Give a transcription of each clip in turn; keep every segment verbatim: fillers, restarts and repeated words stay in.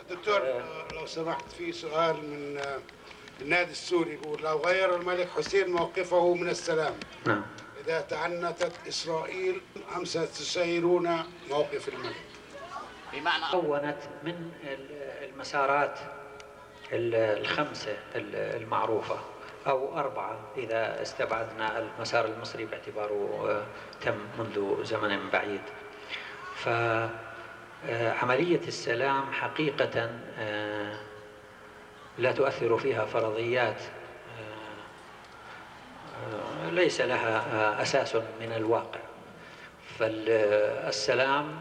دكتور لو سمحت، في سؤال من النادي السوري يقول: لو غير الملك حسين موقفه من السلام، نعم، إذا تعنتت إسرائيل أم ستسيرون موقف الملك؟ بمعنى كونت من المسارات الخمسة المعروفة أو أربعة إذا استبعدنا المسار المصري باعتباره تم منذ زمن بعيد. فعملية السلام حقيقة لا تؤثر فيها فرضيات ليس لها أساس من الواقع. فالسلام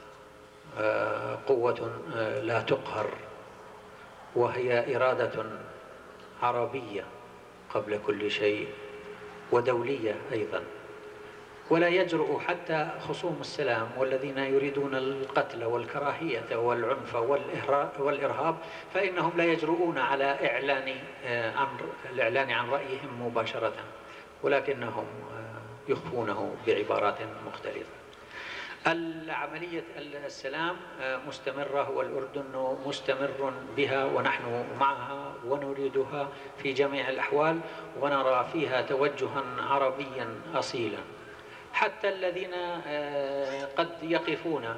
قوة لا تقهر، وهي إرادة عربية قبل كل شيء ودولية أيضا. ولا يجرؤ حتى خصوم السلام والذين يريدون القتل والكراهية والعنف والإرهاب، فإنهم لا يجرؤون على إعلان عن الإعلان عن رأيهم مباشرة، ولكنهم يخفونه بعبارات مختلفة. العملية السلام مستمرة، والأردن مستمر بها، ونحن معها ونريدها في جميع الأحوال، ونرى فيها توجها عربيا أصيلا. حتى الذين قد يقفون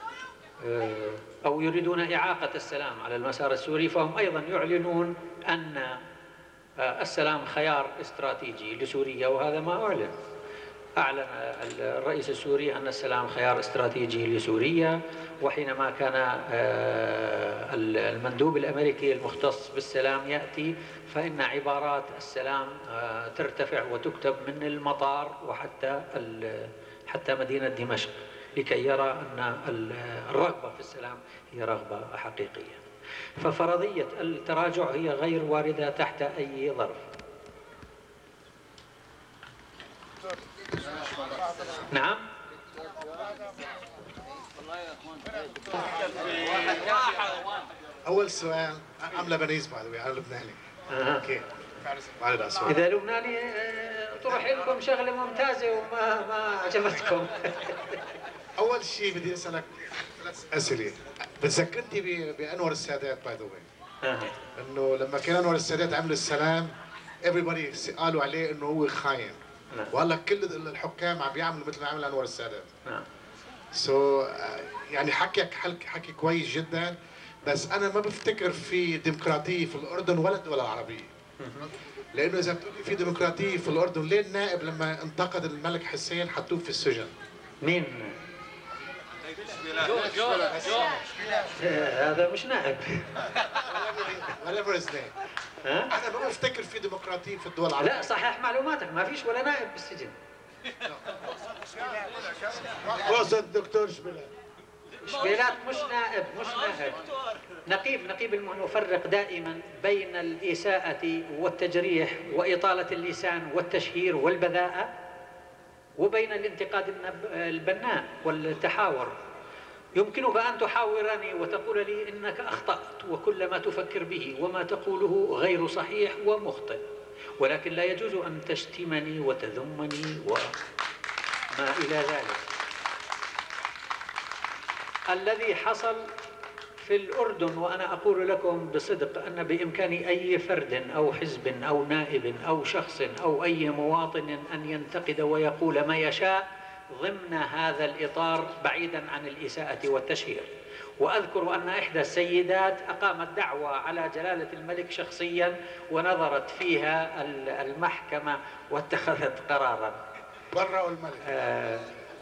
أو يريدون إعاقة السلام على المسار السوري فهم أيضا يعلنون أن السلام خيار استراتيجي لسوريا، وهذا ما أعلن. أعلن الرئيس السوري أن السلام خيار استراتيجي لسوريا، وحينما كان المندوب الأمريكي المختص بالسلام يأتي فإن عبارات السلام ترتفع وتكتب من المطار وحتى حتى مدينة دمشق، لكي يرى أن الرغبة في السلام هي رغبة حقيقية. ففرضية التراجع هي غير واردة تحت أي ظرف. نعم. أول سؤال I'm Lebanese by the way, I'm لبناني. اوكي. إذا لبناني طرح لكم شغلة ممتازة وما ما عجبتكم. أول شيء بدي أسألك ثلاث أسئلة. بتذكرتي بأنور السادات by the way. إنه لما كان أنور السادات عمل السلام everybody قالوا عليه إنه هو خاين. وهلا كل الحكام عم بيعملوا مثل ما عمل انور السادات. نعم. سو so, يعني حكيك حكي كويس جدا، بس انا ما بفتكر في ديمقراطيه في الاردن ولا الدول العربيه. لانه اذا بتقولي في ديمقراطيه في الاردن، ليه النائب لما انتقد الملك حسين حطوه في السجن؟ مين؟ جو جو جو هذا مش نائب. whatever his name. أنا ما بفتكر في ديمقراطية في الدول العربية. لا صحح معلوماتك، ما فيش ولا نائب بالسجن. وصل الدكتور شبيلات. شبيلات مش نائب، مش نائب. نقيب، نقيب نفرق دائما بين الإساءة والتجريح وإطالة اللسان والتشهير والبذاءة، وبين الانتقاد البناء والتحاور. يمكنك أن تحاورني وتقول لي إنك أخطأت وكل ما تفكر به وما تقوله غير صحيح ومخطئ، ولكن لا يجوز أن تشتمني وتذمني وما إلى ذلك. الذي حصل في الأردن، وأنا أقول لكم بصدق أن بإمكان أي فرد أو حزب أو نائب أو شخص أو أي مواطن أن ينتقد ويقول ما يشاء ضمن هذا الإطار بعيدا عن الإساءة والتشهير. وأذكر أن إحدى السيدات أقامت دعوى على جلالة الملك شخصيا، ونظرت فيها المحكمة واتخذت قرارا. برأوا الملك. آه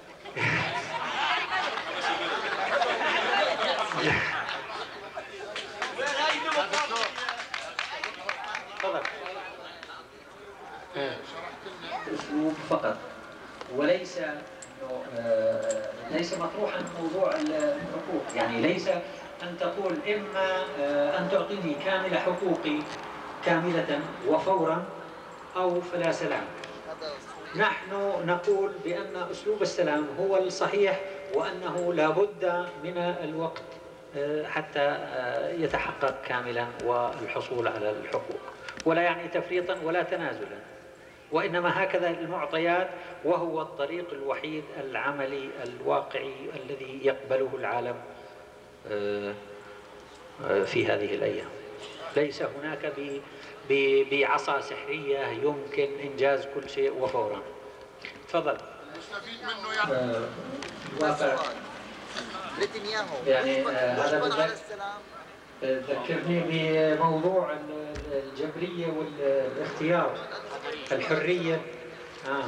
أسلوب فقط، وليس آه ليس مطروحا موضوع الحقوق. يعني ليس أن تقول إما آه أن تعطيني كامل حقوقي كاملة وفورا أو فلا سلام. نحن نقول بأن أسلوب السلام هو الصحيح، وأنه لا بد من الوقت آه حتى آه يتحقق كاملا والحصول على الحقوق، ولا يعني تفريطا ولا تنازلا، وإنما هكذا المعطيات، وهو الطريق الوحيد العملي الواقعي الذي يقبله العالم في هذه الأيام. ليس هناك بعصا سحرية يمكن إنجاز كل شيء وفورا. تفضل. المستفيد منه يعني واقع نتنياهو يعني مجبر على السلام. ذكرني بموضوع الجبرية والاختيار، الحرية. آه.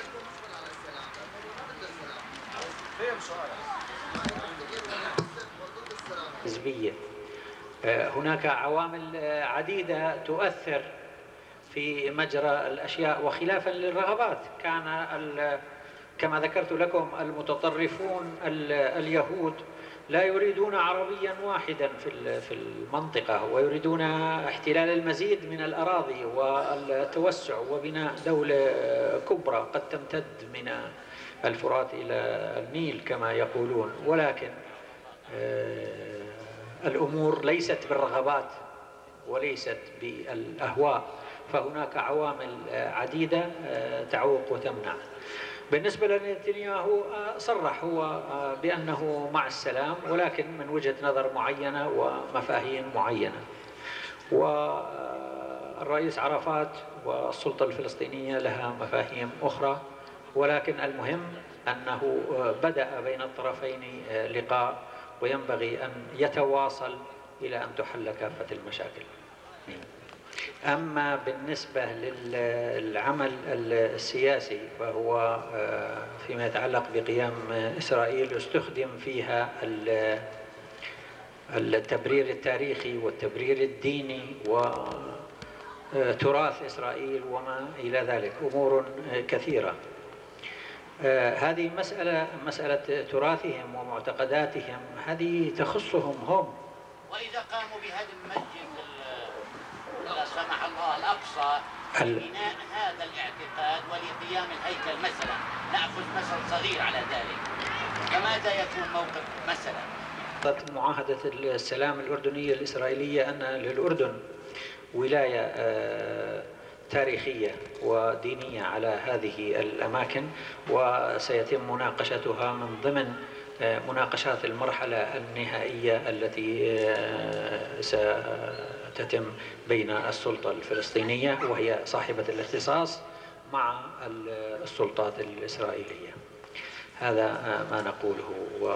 حزبية. هناك عوامل عديدة تؤثر في مجرى الأشياء وخلافا للرغبات. كان كما ذكرت لكم المتطرفون اليهود لا يريدون عربيا واحدا في المنطقة، ويريدون احتلال المزيد من الأراضي والتوسع وبناء دولة كبرى قد تمتد من الفرات إلى النيل كما يقولون. ولكن الأمور ليست بالرغبات وليست بالأهواء، فهناك عوامل عديدة تعوق وتمنع. بالنسبة لنتنياهو صرح هو بأنه مع السلام، ولكن من وجهة نظر معينة ومفاهيم معينة. والرئيس عرفات والسلطة الفلسطينية لها مفاهيم أخرى، ولكن المهم أنه بدأ بين الطرفين لقاء، وينبغي أن يتواصل إلى أن تحل كافة المشاكل. أما بالنسبة للعمل السياسي فهو فيما يتعلق بقيام إسرائيل استخدم فيها التبرير التاريخي والتبرير الديني وتراث إسرائيل وما إلى ذلك، أمور كثيرة. هذه مسألة مسألة تراثهم ومعتقداتهم، هذه تخصهم هم. وإذا قاموا بهدم مسجد لا سمح الله الأقصى لبناء هذا الاعتقاد ولقيام الهيكل مثلا، نأخذ مثل صغير على ذلك، فماذا يكون موقف مثلا؟ معاهدة السلام الأردنية الإسرائيلية أن للأردن ولاية تاريخية ودينية على هذه الأماكن، وسيتم مناقشتها من ضمن مناقشات المرحلة النهائية التي ستتم بين السلطة الفلسطينية وهي صاحبة الاختصاص مع السلطات الإسرائيلية. هذا ما نقوله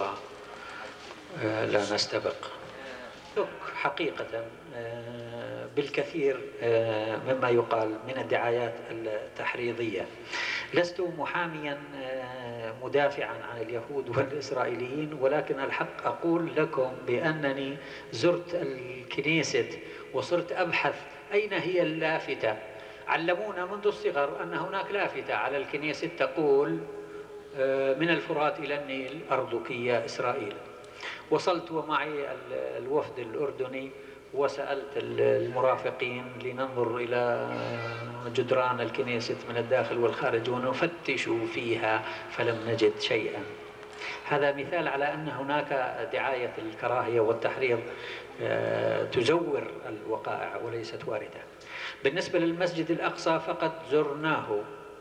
ولا نستبق. حقيقة بالكثير مما يقال من الدعايات التحريضية. لست محاميا مدافعا عن اليهود والإسرائيليين، ولكن الحق أقول لكم بأنني زرت الكنيسة وصرت أبحث أين هي اللافتة. علمونا منذ الصغر أن هناك لافتة على الكنيسة تقول من الفرات إلى النيل أرضك يا إسرائيل. وصلت ومعي الوفد الأردني وسألت المرافقين لننظر إلى جدران الكنيسة من الداخل والخارج ونفتش فيها فلم نجد شيئا. هذا مثال على أن هناك دعاية الكراهية والتحريض تزور الوقائع وليست واردة. بالنسبة للمسجد الأقصى فقد زرناه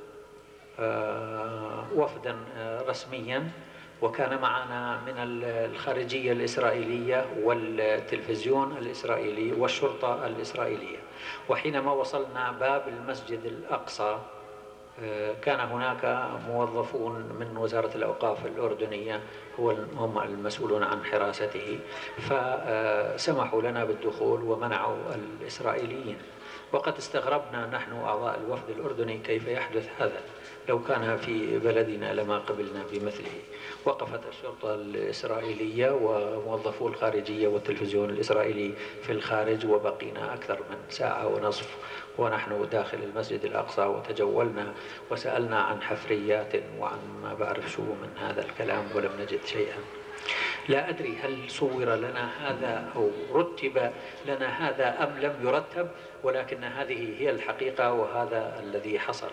وفدا رسميا، وكان معنا من الخارجية الإسرائيلية والتلفزيون الإسرائيلي والشرطة الإسرائيلية. وحينما وصلنا باب المسجد الأقصى كان هناك موظفون من وزارة الأوقاف الأردنية هم المسؤولون عن حراسته، فسمحوا لنا بالدخول ومنعوا الإسرائيليين. وقد استغربنا نحن أعضاء الوفد الأردني كيف يحدث هذا، لو كان في بلدنا لما قبلنا بمثله. وقفت الشرطة الإسرائيلية وموظفو الخارجية والتلفزيون الإسرائيلي في الخارج، وبقينا أكثر من ساعة ونصف ونحن داخل المسجد الأقصى، وتجولنا وسألنا عن حفريات وعن ما بعرف شو من هذا الكلام ولم نجد شيئا. لا أدري هل صور لنا هذا أو رتب لنا هذا أم لم يرتب، ولكن هذه هي الحقيقة وهذا الذي حصل.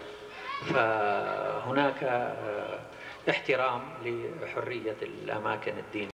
فهناك احترام لحرية الأماكن الدينية.